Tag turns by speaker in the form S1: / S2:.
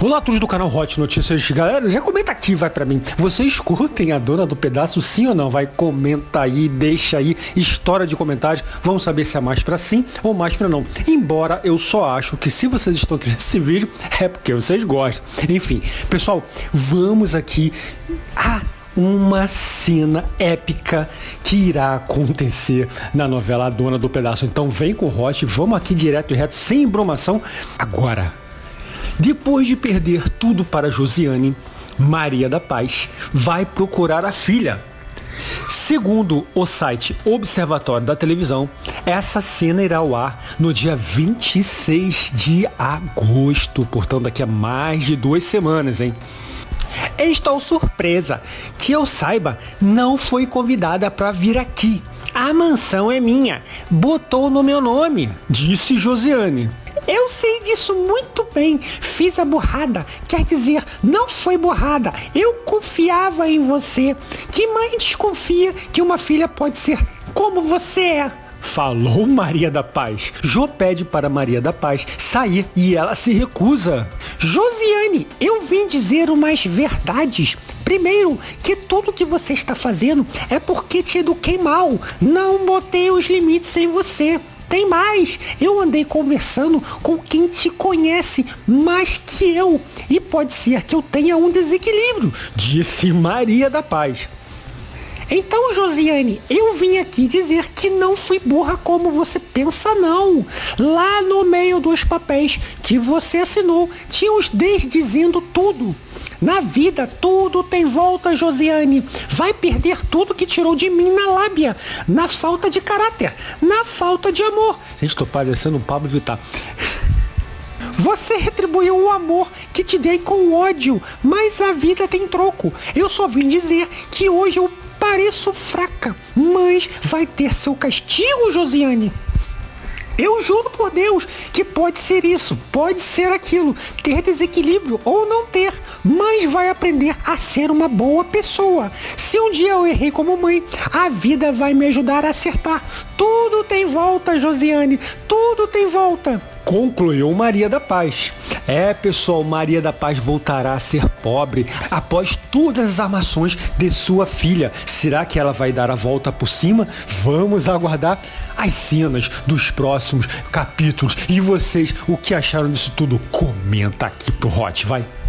S1: Olá a todos do canal Hot Notícias, galera, já comenta aqui, vai pra mim. Vocês curtem a Dona do Pedaço, sim ou não? Vai, comenta aí, deixa aí, história de comentários, vamos saber se é mais pra sim ou mais pra não. Embora eu só acho que se vocês estão aqui nesse vídeo, é porque vocês gostam. Enfim, pessoal, vamos aqui a uma cena épica que irá acontecer na novela A Dona do Pedaço. Então vem com o Hot, vamos aqui direto e reto, sem embromação, agora. Depois de perder tudo para Josiane, Maria da Paz vai procurar a filha. Segundo o site Observatório da Televisão, essa cena irá ao ar no dia 26 de agosto, portanto daqui a mais de 2 semanas, hein? Estou surpresa, que eu saiba, não foi convidada para vir aqui. A mansão é minha, botou no meu nome, disse Josiane. Eu sei disso muito bem, fiz a burrada, quer dizer, não foi burrada, eu confiava em você. Que mãe desconfia que uma filha pode ser como você é? Falou Maria da Paz. Jô pede para Maria da Paz sair e ela se recusa. Josiane, eu vim dizer umas verdades. Primeiro, que tudo que você está fazendo é porque te eduquei mal, não botei os limites em você. Tem mais, eu andei conversando com quem te conhece mais que eu e pode ser que eu tenha um desequilíbrio, disse Maria da Paz. Então, Josiane, eu vim aqui dizer que não fui burra como você pensa, não. Lá no meio dos papéis que você assinou, tinha os Ds dizendo tudo. Na vida, tudo tem volta, Josiane. Vai perder tudo que tirou de mim na lábia, na falta de caráter, na falta de amor. Gente, tô parecendo um Pablo Vittar. Você retribuiu o amor que te dei com ódio, mas a vida tem troco. Eu só vim dizer que hoje eu pareço fraca, mas vai ter seu castigo, Josiane. Eu juro por Deus que pode ser isso, pode ser aquilo, ter desequilíbrio ou não ter, mas vai aprender a ser uma boa pessoa. Se um dia eu errei como mãe, a vida vai me ajudar a acertar. Tudo tem volta, Josiane, tudo tem volta. Concluiu Maria da Paz. É, pessoal, Maria da Paz voltará a ser pobre após todas as armações de sua filha. Será que ela vai dar a volta por cima? Vamos aguardar as cenas dos próximos capítulos. E vocês, o que acharam disso tudo? Comenta aqui pro Hot, vai!